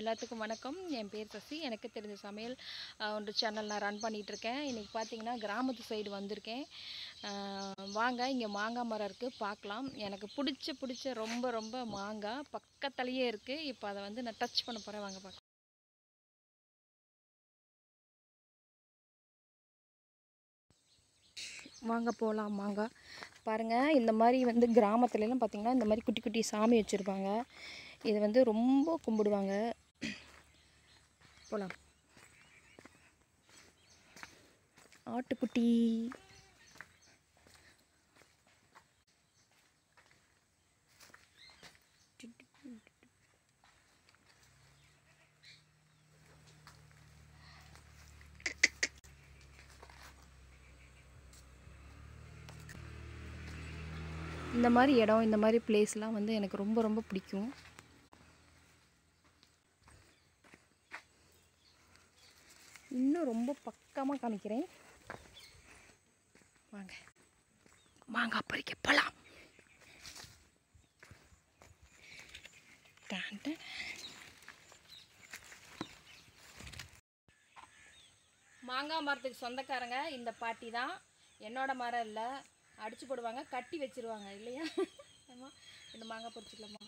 எல்லாத்துக்கும் வணக்கம். என் பேர் சசி. எனக்கு தெரிஞ்ச சமையல் ஒன்று சேனல் நான் ரன் பண்ணிகிட்ருக்கேன். இன்றைக்கி பார்த்தீங்கன்னா கிராமத்து சைடு வந்திருக்கேன். வாங்க, இங்கே மாங்காய் மரம் இருக்குது, பார்க்கலாம். எனக்கு பிடிச்ச ரொம்ப ரொம்ப மாங்காய் பக்கத்துலேயே இருக்குது. இப்போ அதை வந்து நான் டச் பண்ண போகிறேன். வாங்க பார்க்கலாம். வாங்க போகலாம். மாங்காய் பாருங்கள். இந்த மாதிரி வந்து கிராமத்துலலாம் பார்த்திங்கன்னா இந்த மாதிரி குட்டி குட்டி சாமி வச்சுருப்பாங்க. இது வந்து ரொம்ப கும்பிடுவாங்க. போகலாம். ஆட்டுக்குட்டி இந்த மாதிரி இடம், இந்த மாதிரி பிளேஸ்லாம் வந்து எனக்கு ரொம்ப ரொம்ப பிடிக்கும். இன்னும் ரொம்ப பக்கமாக காமிக்கிறேன். வாங்க, மாங்காய் பறிக்க போகலாம். மாங்காய் மரத்துக்கு சொந்தக்காரங்க இந்த பாட்டி தான். என்னோட மரம் இல்லை, அடிச்சு போடுவாங்க, கட்டி வச்சிருவாங்க இல்லையா? ஆமாம், இந்த மாங்காய் பறிச்சுக்கலாமா?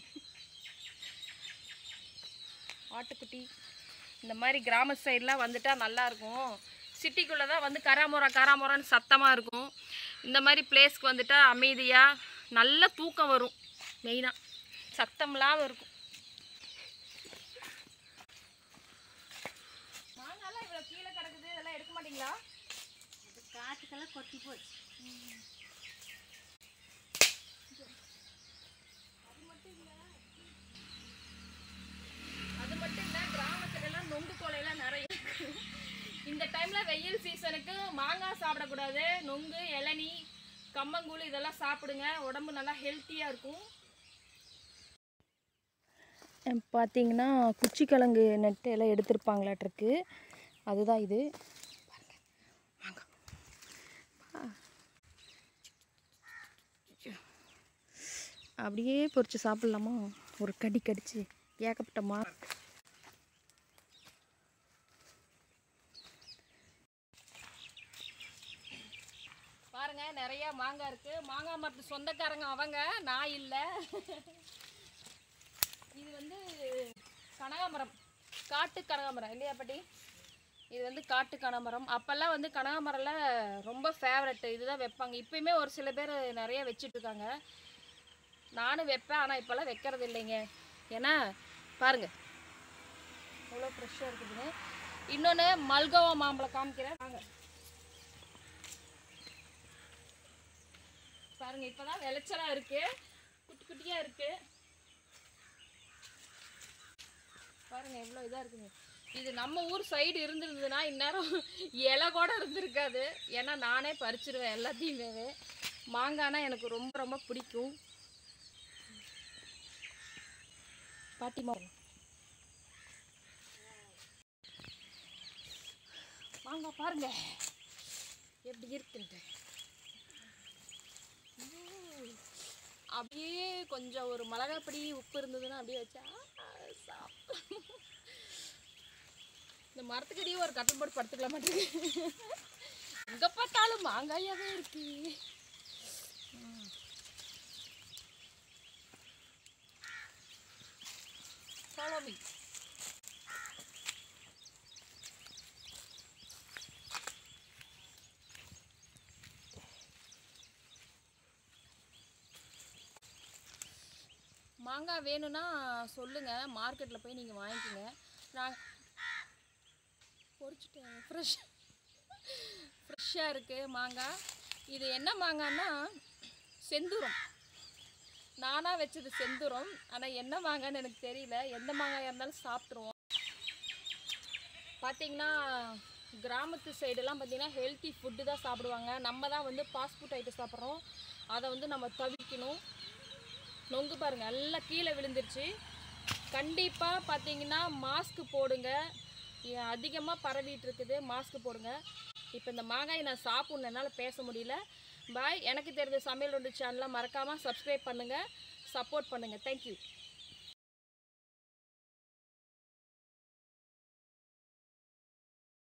ஆட்டுக்குட்டி இந்த மாதிரி கிராம சைடெலாம் வந்துட்டால் நல்லாயிருக்கும். சிட்டிக்குள்ளே தான் வந்து கராமுரான்னு சத்தமாக இருக்கும். இந்த மாதிரி பிளேஸ்க்கு வந்துட்டால் அமைதியாக நல்ல தூக்கம் வரும். மெயினாக சத்தம்லாம் இருக்கும். மாங்காய்லாம் இவ்வளோ கீழே கிடக்குது, இதெல்லாம் எடுக்க மாட்டிங்களா? காட்டுக்கெல்லாம் கொட்டி போச்சு. அது மட்டும் இல்லை, கிராமத்துலலாம் நொங்கு கோலையெல்லாம் நிறைய இருக்கு. இந்த டைமில் வெயில் சீசனுக்கு மாங்காய் சாப்பிடக்கூடாது. நொங்கு, இளநீ, கம்மங்கூழ் இதெல்லாம் சாப்பிடுங்க. உடம்பு நல்லா ஹெல்த்தியாக இருக்கும். பார்த்தீங்கன்னா குச்சிக்கிழங்கு நெட்டு எல்லாம் எடுத்துருப்பாங்களாட்டிருக்கு. அதுதான் இது. அப்படியே பொரிச்சு சாப்பிட்லாமா? ஒரு கடி கடிச்சு ஏகப்பட்டமா. பாருங்க, நிறைய மாங்காய் இருக்கு. மாங்காய் மரத்து சொந்தக்காரங்க அவங்க, நான் இல்லை. இது வந்து கனகாமரம், காட்டு கனகாமரம் இல்லையா பாட்டி? இது வந்து காட்டு கனகாமரம். அப்போல்லாம் வந்து கனகாமரம்ல ரொம்ப ஃபேவரெட்டு. இதுதான் வைப்பாங்க. இப்போயுமே ஒரு சில பேர் நிறைய வச்சிட்ருக்காங்க. நானும் வைப்பேன், ஆனால் இப்போல்லாம் வைக்கிறது இல்லைங்க. ஏன்னா பாருங்கள் எவ்வளோ ஃப்ரெஷ்ஷாக இருக்குதுன்னு. இன்னொன்று மல்கோவா மாம்பழம் காமிக்கிறேன் வாங்க. பாருங்கள், இப்போ தான் விளைச்சலாக இருக்குது, குட்டி குட்டியாக இருக்குது. பாருங்கள் எவ்வளோ இதாக இருக்குங்க. இது நம்ம ஊர் சைடு இருந்துருந்ததுன்னா இந்நேரம் இலை கூட இருந்திருக்காது. ஏன்னா நானே பறிச்சிருவேன் எல்லாத்தையுமே. மாங்காய்னா எனக்கு ரொம்ப ரொம்ப பிடிக்கும். பாட்டிமா மாங்காய் பாருங்க எப்படி இருக்குன்ட்டு. அப்படியே கொஞ்சம் ஒரு மிளகாப்பொடி உப்பு இருந்ததுன்னா அப்படியே வச்சா இந்த மரத்துக்கடியே ஒரு கட்டல் போட்டு படுத்துக்கலாம் மாட்டேங்குது. எங்கே பார்த்தாலும் மாங்காயாகவே இருக்கு. Follow me. மாங்காய் வேணும்னா சொல்லுங்கள், மார்க்கெட்டில் போய் நீங்கள் வாங்கிக்கோங்க. நான் பொறிச்சிட்டேன். ஃப்ரெஷ்ஷாக இருக்குது மாங்காய். இது என்ன மாங்காய்னா செந்தூரம். நானாக வச்சது செந்தூரம். ஆனால் என்ன மாங்காய்னு எனக்கு தெரியல. எந்த மாங்காயாக இருந்தாலும் சாப்பிட்ருவோம். பார்த்திங்கன்னா கிராமத்து சைடெல்லாம் பார்த்திங்கன்னா ஹெல்த்தி ஃபுட்டு தான் சாப்பிடுவாங்க. நம்ம தான் வந்து ஃபாஸ்ட் ஃபுட் ஐட்டம் சாப்பிட்றோம். அதை வந்து நம்ம தவிர்க்கணும். நொங்கு பாருங்கள் எல்லாம் கீழே விழுந்துருச்சு. கண்டிப்பாக பார்த்திங்கன்னா மாஸ்க்கு போடுங்க. அதிகமாக பரவிட்டு இருக்குது, மாஸ்க்கு போடுங்க. இப்போ இந்த மாங்காயை நான் சாப்பிட்ணும், என்னால் பேச முடியல. பாய். எனக்கு தெரிஞ்ச சமையல் ஒன்று சேனலை மறக்காமல் சப்ஸ்கிரைப் பண்ணுங்கள், சப்போர்ட் பண்ணுங்கள். தேங்க்யூ.